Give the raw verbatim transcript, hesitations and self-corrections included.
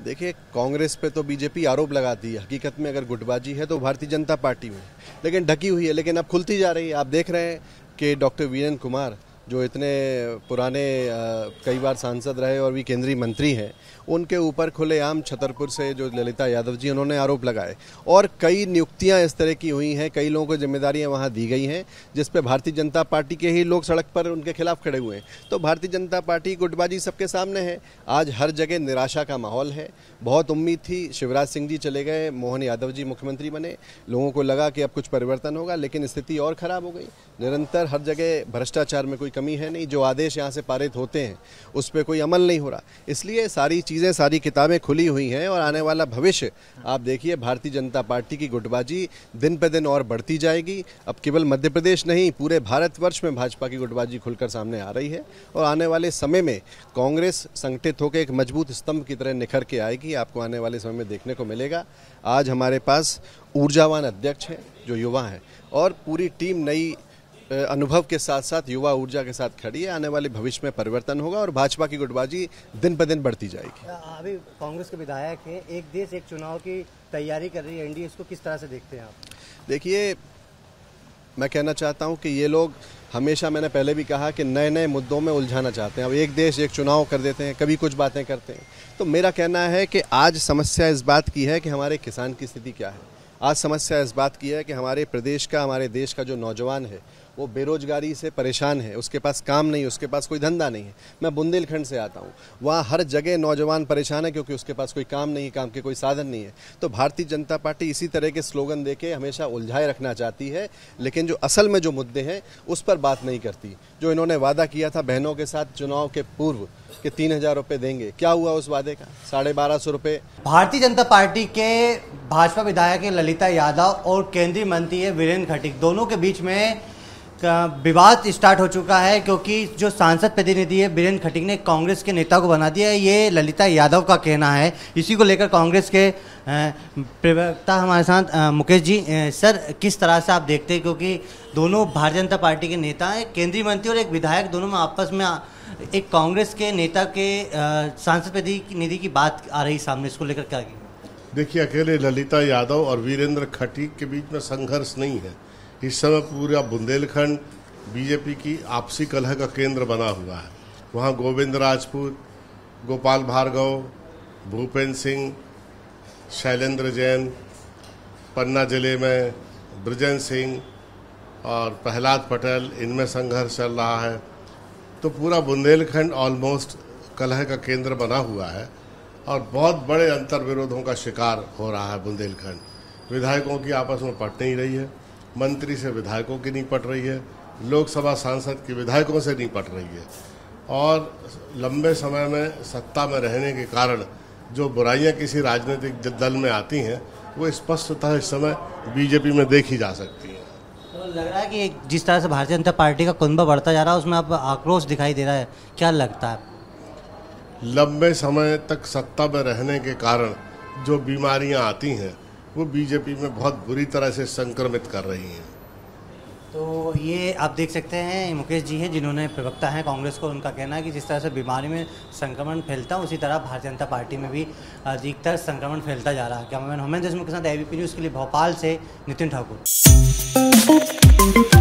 देखिए, कांग्रेस पे तो बीजेपी आरोप लगाती है, हकीकत में अगर गुटबाजी है तो भारतीय जनता पार्टी में, लेकिन ढकी हुई है, लेकिन अब खुलती जा रही है। आप देख रहे हैं कि डॉक्टर वीरेंद्र कुमार जो इतने पुराने कई बार सांसद रहे और भी केंद्रीय मंत्री हैं, उनके ऊपर खुलेआम छतरपुर से जो ललिता यादव जी उन्होंने आरोप लगाए और कई नियुक्तियां इस तरह की हुई हैं, कई लोगों को जिम्मेदारियां वहां दी गई हैं जिस पे भारतीय जनता पार्टी के ही लोग सड़क पर उनके खिलाफ खड़े हुए हैं। तो भारतीय जनता पार्टी गुटबाजी सबके सामने है। आज हर जगह निराशा का माहौल है। बहुत उम्मीद थी, शिवराज सिंह जी चले गए, मोहन यादव जी मुख्यमंत्री बने, लोगों को लगा कि अब कुछ परिवर्तन होगा, लेकिन स्थिति और खराब हो गई। निरंतर हर जगह भ्रष्टाचार में कोई कमी है नहीं, जो आदेश यहाँ से पारित होते हैं उस पर कोई अमल नहीं हो रहा। इसलिए सारी चीज़ें, सारी किताबें खुली हुई हैं और आने वाला भविष्य आप देखिए, भारतीय जनता पार्टी की गुटबाजी दिन पे दिन और बढ़ती जाएगी। अब केवल मध्य प्रदेश नहीं, पूरे भारतवर्ष में भाजपा की गुटबाजी खुलकर सामने आ रही है और आने वाले समय में कांग्रेस संगठित होकर एक मजबूत स्तंभ की तरह निखर के आएगी। आपको आने वाले समय में देखने को मिलेगा। आज हमारे पास ऊर्जावान अध्यक्ष हैं जो युवा हैं और पूरी टीम नई अनुभव के साथ साथ युवा ऊर्जा के साथ खड़ी है। आने वाले भविष्य में परिवर्तन होगा और भाजपा की गुटबाजी दिन पर दिन बढ़ती जाएगी। अभी कांग्रेस के विधायक हैं, एक देश एक चुनाव की तैयारी कर रही है एनडीए, इसको किस तरह से देखते हैं आप? देखिए, मैं कहना चाहता हूं कि ये लोग हमेशा, मैंने पहले भी कहा कि नए नए मुद्दों में उलझाना चाहते हैं। अब एक देश एक चुनाव कर देते हैं, कभी कुछ बातें करते हैं। तो मेरा कहना है कि आज समस्या इस बात की है कि हमारे किसान की स्थिति क्या है। आज समस्या इस बात की है कि हमारे प्रदेश का, हमारे देश का जो नौजवान है वो बेरोजगारी से परेशान है, उसके पास काम नहीं, उसके पास कोई धंधा नहीं है। मैं बुंदेलखंड से आता हूँ, वहाँ हर जगह नौजवान परेशान है क्योंकि उसके पास कोई काम नहीं, काम के कोई साधन नहीं है। तो भारतीय जनता पार्टी इसी तरह के स्लोगन देके हमेशा उलझाए रखना चाहती है, लेकिन जो असल में जो मुद्दे हैं उस पर बात नहीं करती। जो इन्होंने वादा किया था बहनों के साथ चुनाव के पूर्व कि तीन हजार रुपये देंगे, क्या हुआ उस वादे का? साढ़े बारह सौ रुपये। भारतीय जनता पार्टी के भाजपा विधायक ललिता यादव और केंद्रीय मंत्री है वीरेंद्र खटीक, दोनों के बीच में विवाद स्टार्ट हो चुका है क्योंकि जो सांसद प्रतिनिधि है वीरेंद्र खटीक ने कांग्रेस के नेता को बना दिया है, ये ललिता यादव का कहना है। इसी को लेकर कांग्रेस के प्रवक्ता हमारे साथ मुकेश जी, सर किस तरह से आप देखते हैं, क्योंकि दोनों भारतीय जनता पार्टी के नेता हैं, केंद्रीय मंत्री और एक विधायक, दोनों में आपस में एक कांग्रेस के नेता के सांसद प्रतिनिधि की बात आ रही सामने, इसको लेकर क्या? देखिए, अकेले ललिता यादव और वीरेंद्र खटीक के बीच में संघर्ष नहीं है। इस समय पूरा बुंदेलखंड बीजेपी की आपसी कलह का केंद्र बना हुआ है। वहाँ गोविंद राजपूत, गोपाल भार्गव, भूपेंद्र सिंह, शैलेंद्र जैन, पन्ना जिले में ब्रजेंद्र सिंह और प्रहलाद पटेल, इनमें संघर्ष चल रहा है। तो पूरा बुंदेलखंड ऑलमोस्ट कलह का केंद्र बना हुआ है और बहुत बड़े अंतर विरोधों का शिकार हो रहा है बुंदेलखंड। विधायकों की आपस में पट नहीं रही है, मंत्री से विधायकों की नहीं पट रही है, लोकसभा सांसद की विधायकों से नहीं पट रही है और लंबे समय में सत्ता में रहने के कारण जो बुराइयां किसी राजनीतिक दल में आती हैं वो स्पष्टतः इस समय बीजेपी में देखी जा सकती हैं। तो लग रहा है कि जिस तरह से भारतीय जनता पार्टी का कुनबा बढ़ता जा रहा है उसमें अब आक्रोश दिखाई दे रहा है, क्या लगता है? लंबे समय तक सत्ता में रहने के कारण जो बीमारियां आती हैं वो बीजेपी में बहुत बुरी तरह से संक्रमित कर रही हैं। तो ये आप देख सकते हैं मुकेश जी हैं जिन्होंने प्रवक्ता हैं कांग्रेस को, उनका कहना है कि जिस तरह से बीमारी में संक्रमण फैलता है उसी तरह भारतीय जनता पार्टी में भी अधिकतर संक्रमण फैलता जा रहा है। कैमरामैन हमें देशमुख के साथ एबीपी न्यूज़ के लिए भोपाल से नितिन ठाकुर।